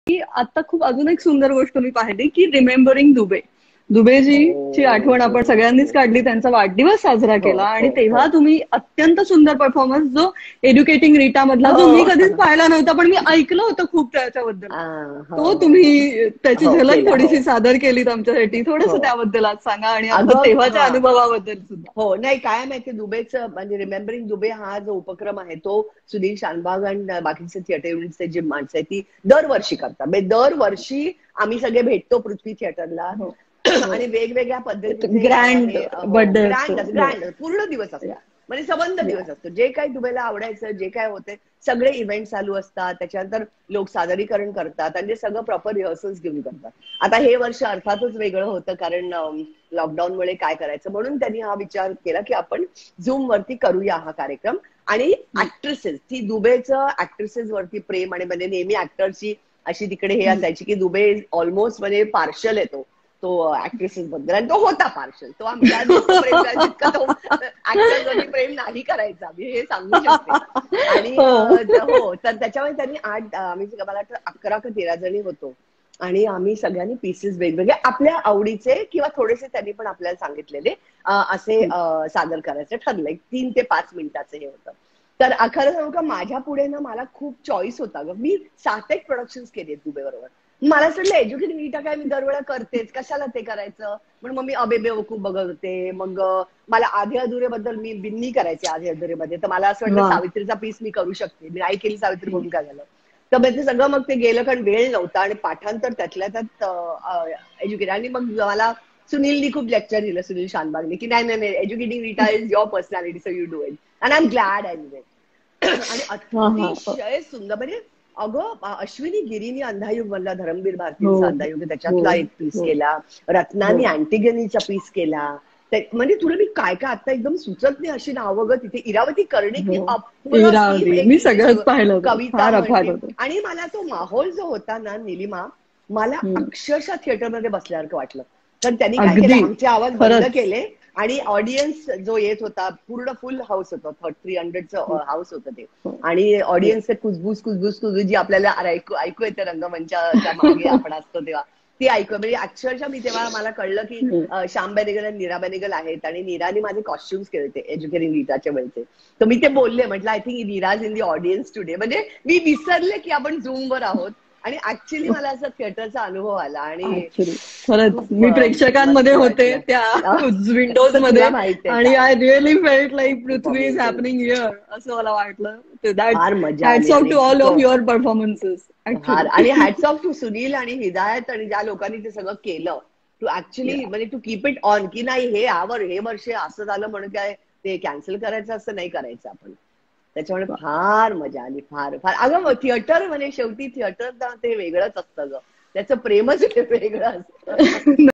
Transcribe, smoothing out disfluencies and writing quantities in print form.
की आता खूप अजून एक सुंदर गोष्ट मी पाहिली की रिमेंबरिंग दुबे. दुबेजीची आठवण आपण सगळ्यांनीच काढली, त्यांचा वाढदिवस साजरा हो केला आणि हो तेव्हा हो तुम्ही अत्यंत सुंदर परफॉर्मन्स जो एज्युकेटिंग रीटा मधला, जो मी हो कधीच पाहिला नव्हता पण मी ऐकलं होतं खूप त्याच्याबद्दल, हो तो हो तुम्ही त्याची हो झलक केला हो थोडीशी सादर केलीत आमच्यासाठी. हो थोडंसं त्याबद्दल आज सांगा आणि आपलं अगं तेव्हाच्या हा अनुभवाबद्दल सुद्धा. हो नाही काय माहिती दुबेचं म्हणजे रिमेंबरिंग दुबे हा जो उपक्रम आहे तो सुनील शानबाग आणि बाकीचे थिएटर युनिटचे जी माणसं आहेत ती दरवर्षी करतात. म्हणजे दरवर्षी आम्ही सगळे भेटतो पृथ्वी थिएटरला हो हो, आणि वेगवेगळ्या पद्धतीचे ग्रँड हे हो बर्थडे असतो. ग्रँड ग्रँड पूर्ण दिवस या असतो. म्हणजे संबंध या दिवस असतो. जे काही दुबईला आवडायचं जे काय होते सगळे इव्हेंट चालू असतात. त्याच्यानंतर लोक सादरीकरण करतात आणि ते सगळं प्रॉपर रिहर्सल्स घेऊन करतात. आता हे वर्ष अर्थातच वेगळं होतं कारण लॉकडाऊनमुळे काय करायचं म्हणून त्यांनी हा विचार केला की आपण झूम वरती करूया हा कार्यक्रम. आणि ऍक्ट्रेसेस ती दुबेचं ऍक्ट्रेसेस वरती प्रेम आणि म्हणजे नेहमी ऍक्टरची अशी तिकडे हे असायची की दुबे ऑलमोस्ट म्हणजे पार्शल येतो तो ऍक्ट्रेसेस बद्दल आणि तो होता पार्शल. तो आमच्या जितकं प्रेम करायचं तितकं तो ऍक्टर्स वरती प्रेम नाही करायचा मी हे सांगू शकते. आणि हो हो तर त्याच्यामुळे त्यांनी आम्ही मला वाटतं 11 का 13 जणी होतो आणि आम्ही सगळ्यांनी पीसेस वेगवेगळे आपल्या आवडीचे किंवा थोडेसे त्यांनी पण आपल्याला सांगितलेले असे सादर करायचे ठरलं. 3 ते 5 मिनिटाचं हे होतं. तर खरं सांगू का माझ्या पुढे ना मला खूप चॉईस होता ग. मी 7 एक प्रोडक्शन्स केली आहेत दुबे बरोबर. मला असं वाटलं एज्युकेटिंग नीटा काय मी दरवेळा करतेच कशाला ते करायचं म्हणून मग मी अबे बेवकूफ बघत होते. मग मला आधे अधुरे बद्दल मी बिन्नी करायचे आधे अधुरे मध्ये तर मला असं वाटलं वा सावित्रीचा पीस मी करू शकते. मी नाही केली सावित्री म्हणून काय झालं. तर मग ते सगळं मग ते गेलं कारण वेळ नव्हता आणि पाठांतर त्यातल्या त्यात एज्युकेट आणि मग मला सुनीलनी खूप लेक्चर दिलं सुनील शानबागने की नाही नाही नाही educating Rita is your personality so you do it and I am glad I do it. आणि हा हा अतिशय सुंदर म्हणजे अगं अश्विनी गिरीनी अंधायुग म्हणला धर्मवीर हो भारतींचा अंधायुग हो त्याच्यातला एक पीस हो केला. हो रत्नानी अँटिगनीचा पीस केला. म्हणजे तुला मी काय काय आता एकदम सुचत नाही अशी नावं ग. तिथे इरावती कर्णिकनी हो अप्रतिम इरावती एक मी तिथे सगळंच सगळं पाहिलं होतं, कविता फार अफाट म्हणते. होतं. आणि मला तो माहोल जो होता ना निलिमा मला अक्षरशः थिएटरमध्ये बसल्यासारखं वाटलं. तर त्यांनी काय केलं अगदी आमचे आवाज बंद खरंच. केले आणि ऑडियन्स जो येत होता पूर्ण फुल हाऊस होतं 300चं हाऊस होतं ते. हो आणि हो ऑडियन्सचे कुसबुस कुसबुस कुसबुस जी आपल्याला ऐकू येते रंगमंचाच्या मागे आपण असतो तेव्हा ती ऐकू म्हणजे अक्षरशः मी तेव्हा मला कळलं की श्याम बेनेगल आणि नीरा बेनेगल आहेत आणि नीराने माझे कॉस्ट्युम्स केले होते एज्युकेटिंग रीटाचे वेळचे. तर मी ते बोलले म्हटलं I think Neeraj in the audience today म्हणजे मी विसरले की आपण झूमवर आहोत आणि ऍक्च्युली मला असं थिएटरचा अनुभव आला आणि ऍक्च्युली खरंच खूप मी प्रेक्षकांमध्ये मस्त होते वाटलं. त्या विंडोज तर तुला मध्ये माहिती आहे आणि काय आय रिअली फेल्ट लाईक खूप Prithvi is amazing happening here असं मला वाटलं. दॅट फार मजा हॅट्स आली ऑफ आणि टू ऑल ऑफ इतकं युअर परफॉर्मन्सेस फार ऍक्च्युली. आणि हॅट्स ऑफ टू सुनील आणि हिदायत आणि ज्या लोकांनी ते सगळं केलं टू ऍक्च्युली म्हणजे टू कीप इट ऑन की नाही हे वर्ष असं झालं म्हणून काय ते कॅन्सल करायचं असं नाही करायचं आपण. त्याच्यामुळे फार मजा आली फार फार. अगं थिएटर म्हणजे शेवटी थिएटर ते वेगळंच असतं ग. त्याचं प्रेमच वेगळं असतं.